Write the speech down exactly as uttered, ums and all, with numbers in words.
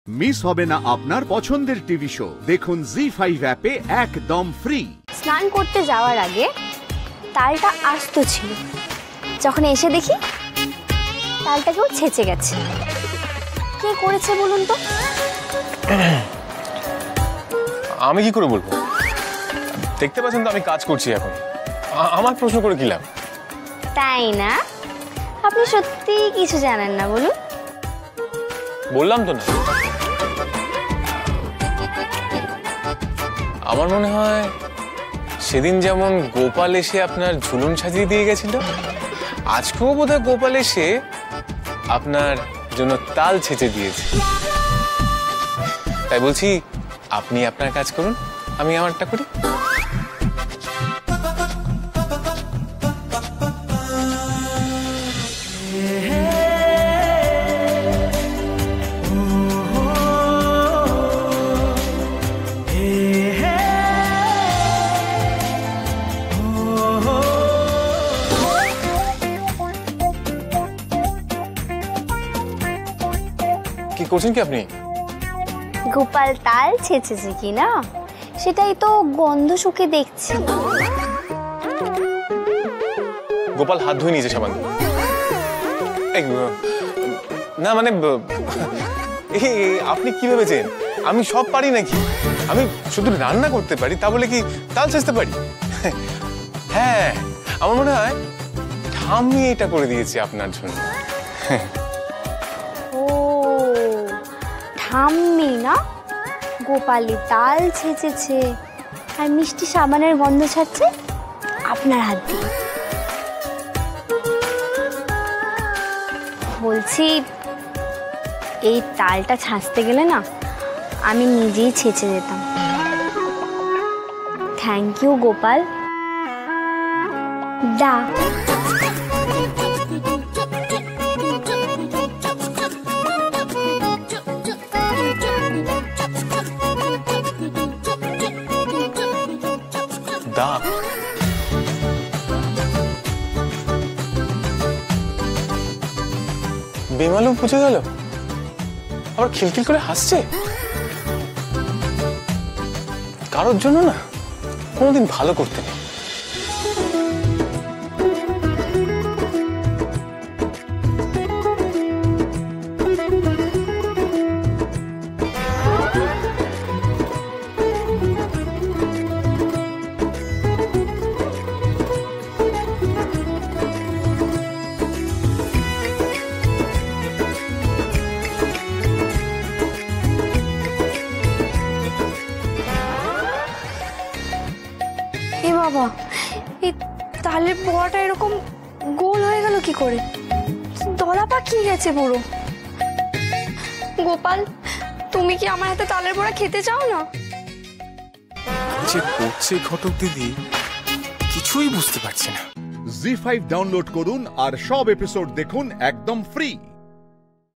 Miss হবে না আপনার পছন্দের টিভি শো। দেখুন জি ফাইভ অ্যাপে একদম ফ্রি। স্নান করতে যাওয়ার আগে তালটা আস্ত ছিল, যখন এসে দেখি তালটা কেউ ছেঁচে গেছে। কে করেছে বলুন তো? আমি কি করে বলবো? দেখতে পাচ্ছেন তো আমি কাজ করছি এখন, আমার প্রশ্ন করে কি লাভ? তাই না? আপনি সত্যি কিছু জানেন না বলুন। বললাম তো না। আমার মনে হয় সেদিন যেমন গোপাল এসে আপনার ঝুলন সাজিয়ে দিয়ে গেছিল, আজকেও বোধহয় গোপাল এসে আপনার জন্য তাল ছেঁচে দিয়েছে। তাই বলছি আপনি আপনার কাজ করুন, আমি আমারটা করি। কি করছেন কি আপনি? গোপাল তাল ছেঁচেছে কি না সেটাই তো গন্ধ শুকে দেখছি। গোপাল হাত ধুয়ে নিয়েছে সাবান দিয়ে। না মানে আপনি কি ভেবেছেন আমি সব পারি নাকি? আমি শুধু রান্না করতে পারি তা বলে কি তাল ছেঁচতে পারি? হ্যাঁ, আমার মনে হয় ঠাম্মি এটা করে দিয়েছি আপনার জন্য। ও ঠাম্মি না? গোপালি তাল ছেঁচেছে আর মিষ্টি সাবানের গন্ধ ছাড়ছে আপনার হাত দিয়ে। বলছি এই তালটা ছাঁচতে গেলে না আমি নিজেই ছেঁচে যেতাম। Thank you Gopal da. দা বেমালুম বুঝে গেল, আবার খিলখিল করে হাসছে। কারোর জন্য না কোনোদিন ভালো করতে নেই। এ বাবা, এই তালের বড়াটা এরকম গোল হয়ে গেল কি করে? দলা পাকিয়ে গেছে পুরো। গোপাল, তুমি কি আমার হাতে তালের বড়া খেতে চাও না? যে করছে ঘটক দিদি কিছুই বুঝতে পারছি না। জি ফাইভ ডাউনলোড করুন আর সব এপিসোড দেখুন একদম ফ্রি।